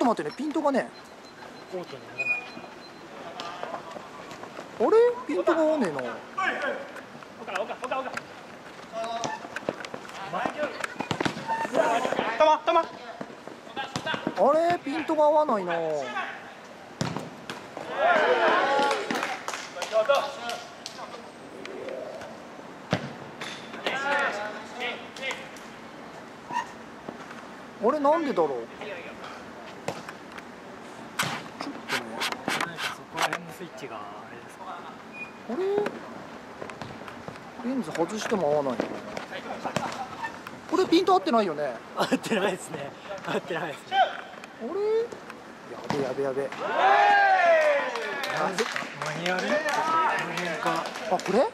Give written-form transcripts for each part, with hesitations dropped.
と待ってね、ピントがね。 コートにならない。 あれピントが合わねえな。あれピントが合わないな。あれなんでだろう。ちょっとね。 なんかそこら辺のスイッチがあれですか。 あれレンズ外しても合わないな。これピント合ってないよね。 合ってないですね。合ってないですね。 あれやべやべ。 マニュアル？この辺か。 あ、これ？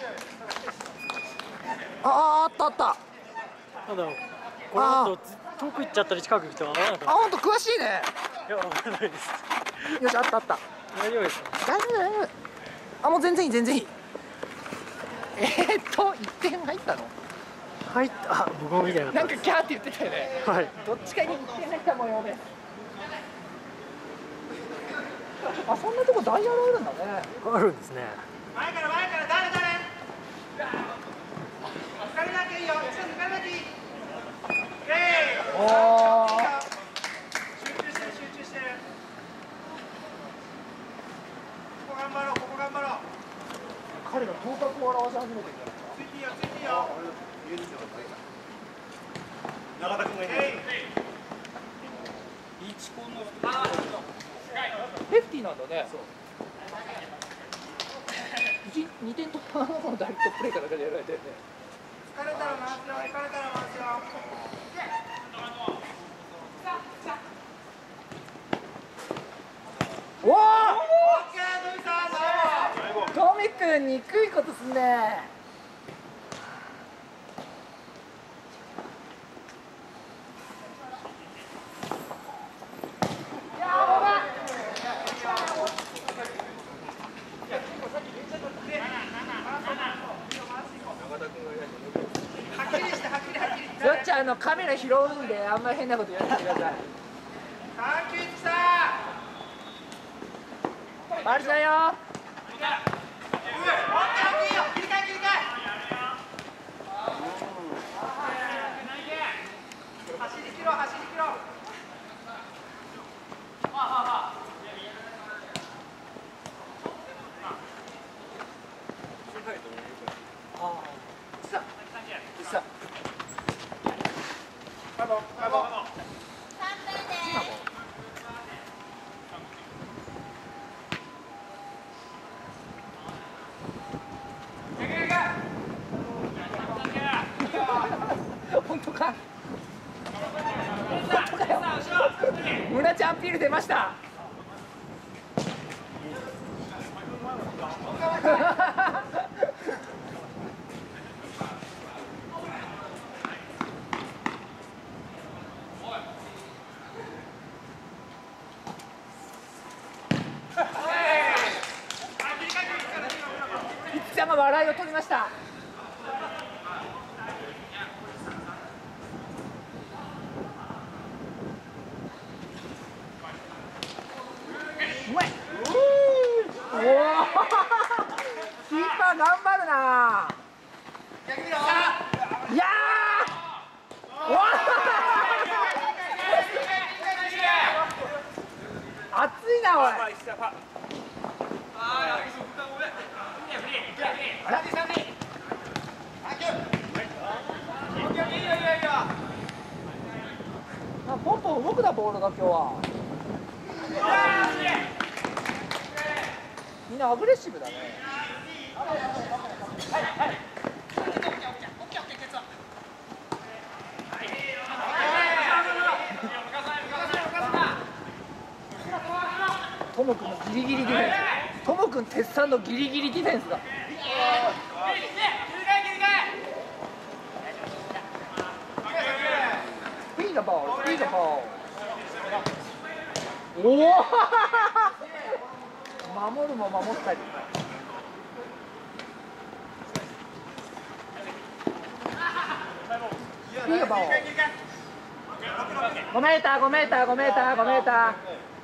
あったあった。 ただこの後遠く行っちゃったり近く行ってわからなかった。 あ、本当詳しいね。 いや、わからないです。 よし、あったあった。 大丈夫ですか。 大丈夫大丈夫。あ、もう全然いい全然いい。1点入ったの？ 入った。あ、僕も見てなかったなんかキャーって言ってたよね。 はい。 どっちかに1点入った模様です。あ、そんなとこダイヤルあるんだね。 あるんですね。 前から誰抜かれなきゃいいよ。抜かれなきゃいい。集中してる。ここ頑張ろう。 彼が頭角を現し始めてるんじゃないですか。 ついていいよ。永田君がいない。 レフティーなんだね。2点とのダイレクトプレーからやられてるね。 疲れたら回すよ。 おお！ オッケー、ドミさん。 トミ君憎いことすんね。よっちゃんカメラ拾うんであんまり変なこと言わないでください。マルチだよ。 走り切ろう。 本当か。村ちゃんアピール出ました。いつちゃんが笑いを取りました。うまい。おお。キーパー頑張るな。いやー。わあ。熱いなおい。ポンポン動くなボールが今日は。みんなアグレッシブだね。トモ君のギリギリディフェンス。トモ君鉄さんのギリギリディフェンスだ。いいのボール、いいのボール。おお守るも守ったり。いいよボール。 5メーター5メーター5メーター5メーター。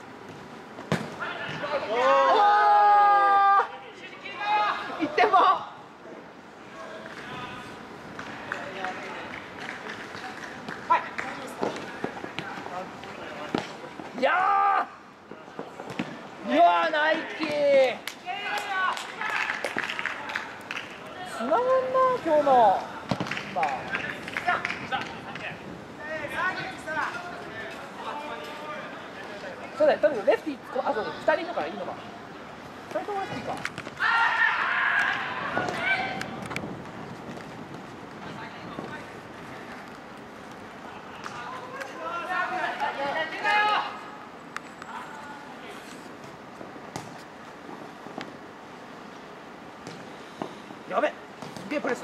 おお1点も。いやー、いやー、ナイキーつながんな、今日のまあそうだよ、とにかくレフティー、あ、そうだ、2人いるからいいのか。2人ともレフティーか。やべ、すげえプレス。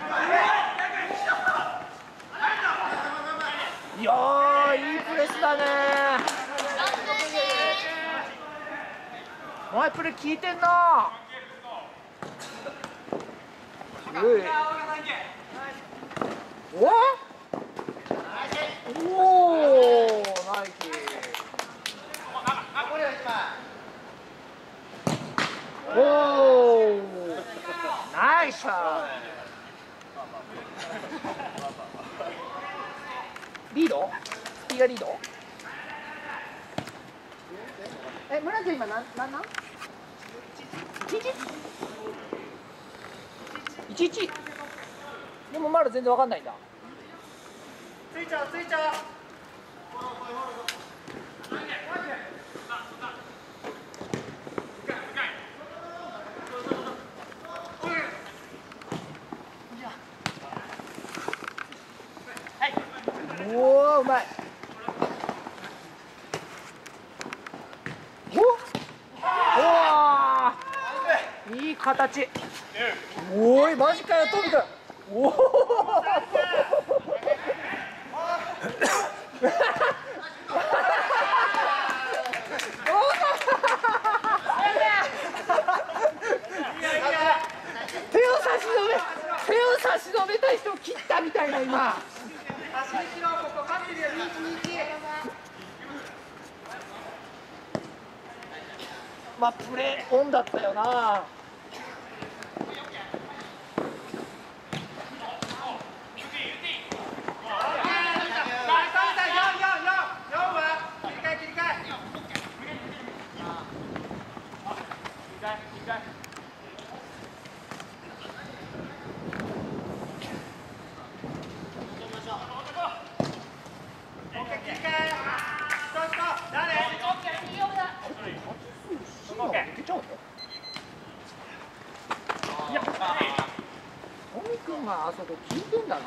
いやー、いいプレスだねー。お前プレー効いてんな。おお、ナイキ。おお、ナイスショット。リード？スピーがリード？村ちゃん今なん？11？でもまだ全然わかんないんだ。 ついちゃうついちゃう。 おお、うまい。おお、いい形。おい、マジかよ、飛びた。おお。手を差し伸べた人を切ったみたいな今。 走り切ろう、ここ勝ってるよ、2-1。 まあプレーオンだったよな。いや、トミ君があそこ聞いてんだな。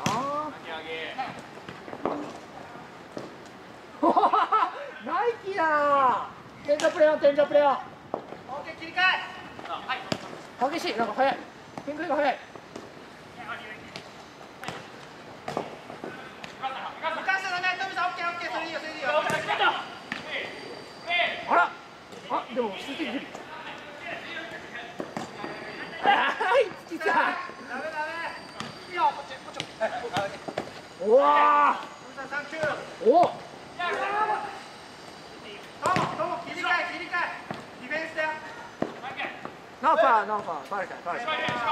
ナイキだ。天井プレーオン、天井プレーオン。 切り替え。 激しい、なんか速い。展開が速い。あら、あ、でも数的不利。はい、月さん。おわー。お。 切り替え、ディフェンスだよ。 ナーファー、ナーファー、バレた、バレた。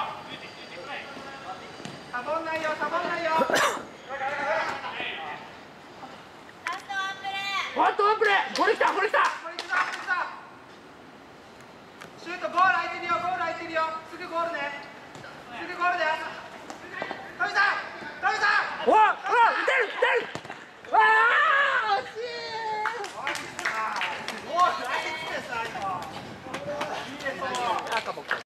サボんないよ、サボんないよ。 ワンプレー。これ来た、これ来た。